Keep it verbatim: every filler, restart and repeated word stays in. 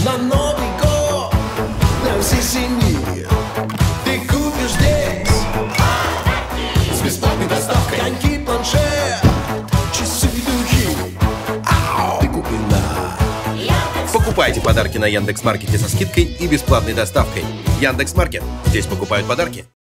на Новый год, на всей семьи. Ты купишь здесь с бесплатной доставкой коньки, планшет, часы, духи. Ау, ты купила. Покупайте подарки на Яндекс.Маркете со скидкой и бесплатной доставкой. Яндекс.Маркет. Здесь покупают подарки.